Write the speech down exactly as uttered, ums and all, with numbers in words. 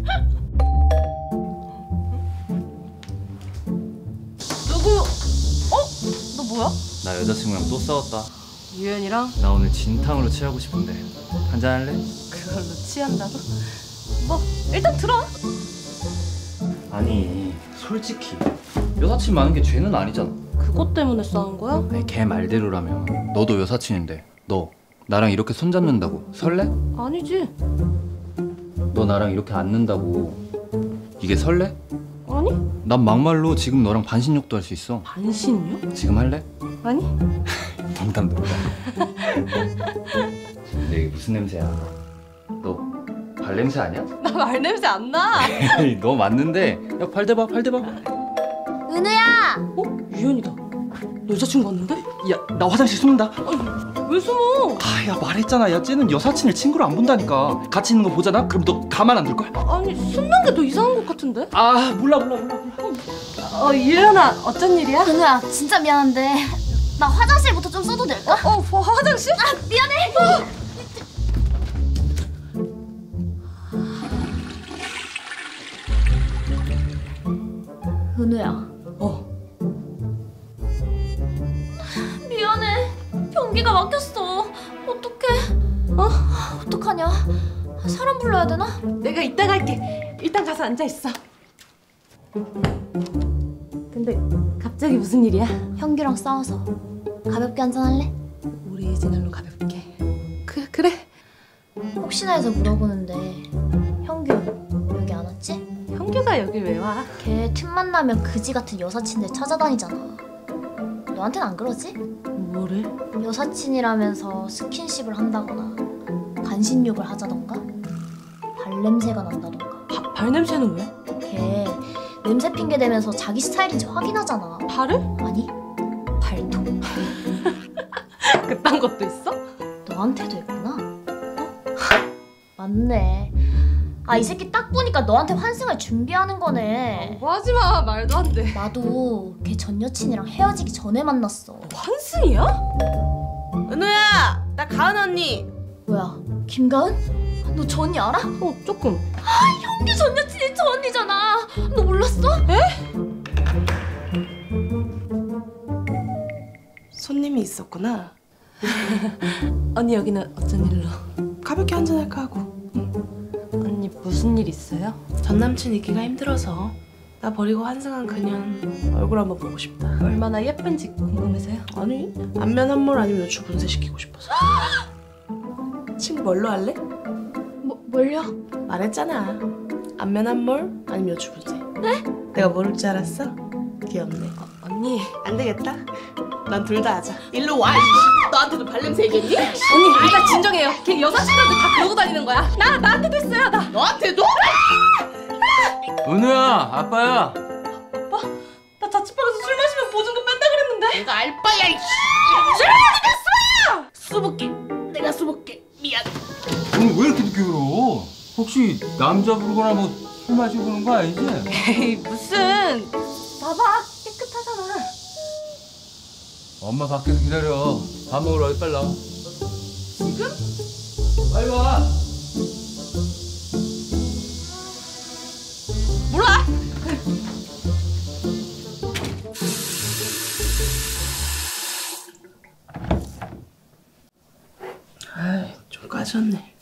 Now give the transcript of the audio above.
누구? 어? 너 뭐야? 나 여자친구랑 또 싸웠다. 유연이랑? 나 오늘 진탕으로 취하고 싶은데 한잔 할래? 그걸로 취한다고? 뭐 일단 들어. 아니 솔직히 여사친 많은 게 죄는 아니잖아. 그것 때문에 싸운 거야? 아니 걔 말대로라면 너도 여사친인데 너 나랑 이렇게 손잡는다고 설레? 아니지. 너 나랑 이렇게 앉는다고 이게 설레? 아니? 난 막말로 지금 너랑 반신욕도 할 수 있어. 반신욕? 지금 할래? 아니? 농담 농담. 근데 이게 무슨 냄새야? 너 발냄새 아니야? 나 말 냄새 안 나. 너 맞는데. 야 발 대봐 발 대봐. 은우야! 어? 유연이다. 너 여자친구 왔는데? 야, 나 화장실 숨는다. 아니 왜 숨어? 아, 야 말했잖아. 야, 쟤는 여사친을 친구로 안 본다니까. 같이 있는 거 보잖아? 그럼 너 가만 안 둘 거야? 아, 아니 숨는 게 더 이상한 것 같은데? 아, 몰라 몰라 몰라 몰라. 어 유연아 어쩐 일이야? 은우야, 진짜 미안한데 나 화장실부터 좀 써도 될까? 어 뭐, 화장실? 아, 미안해! 어. 은우야. 어. 미안해. 변기가 막혔어. 어떡해? 어? 어떡하냐? 사람 불러야 되나? 내가 이따가 할게. 일단 가서 앉아 있어. 근데 갑자기 무슨 일이야? 현규랑 싸워서 가볍게 한잔할래? 우리 이제날로 가볍게. 그 그래. 혹시나 해서 물어보는데 현규 여기 안 왔지? 현규가 여길 왜 와? 걔 틈만 나면 그지 같은 여사친들 찾아다니잖아. 너한텐 안 그러지? 뭐를? 여사친이라면서 스킨십을 한다거나 반신욕을 하자던가 발냄새가 난다던가. 바, 발냄새는 왜? 걔 냄새 핑계 대면서 자기 스타일인지 확인하잖아. 발을? 아니, 발톱. 그딴 것도 있어? 너한테도 있구나. 어? 맞네. 아, 이 새끼 딱 보니까 너한테 환승을 준비하는 거네. 뭐 하지마. 말도 안 돼. 나도 걔 전 여친이랑 헤어지기 전에 만났어. 환승이야? 은우야 나 가은 언니. 뭐야, 김가은? 너 저 언니 알아? 어 조금. 현규 전 여친이 저 언니잖아. 너 몰랐어? 손님이 있었구나. 언니 여기는 어쩐 일로? 가볍게 한잔할까 하고. 언니 무슨 일 있어요? 전 남친 있기가 힘들어서 나 버리고 환승한 그년 얼굴 한번 보고 싶다. 얼마나 예쁜지 궁금해서요? 아니, 안면 함몰 아니면 요추 분쇄시키고 싶어서. 친구 뭘로 할래? 뭐, 뭘요? 말했잖아. 안면 함몰 아니면 요추 분쇄. 네? 내가 모를 줄 알았어? 귀엽네. 어, 언니. 안 되겠다. 난 둘 다 하자. 일로 와. 너한테도 발냄새 얘기했니? 언니 일단 진정해요. 걔 여자친구한테 다 그러고 다니는 거야. 나 나한테도 했어요. 나. 너한테도? 은우야 아빠야. 아빠? 나 자취방에서 술 마시면 보증금 뺀다 그랬는데. 내가 알바야. 이 술! 수복게. 내가 수복게. 미안. 오늘 왜 이렇게 늦게 울어? 혹시 남자 부르거나 뭐 술 마시고 그런 거 아니지? 에이 무슨. 봐봐 깨끗하잖아. 엄마 밖에서 기다려. 밥 먹으러 어디 빨리 나와. 지금? 빨리 와. 몰라. 아이, 좀 까졌네.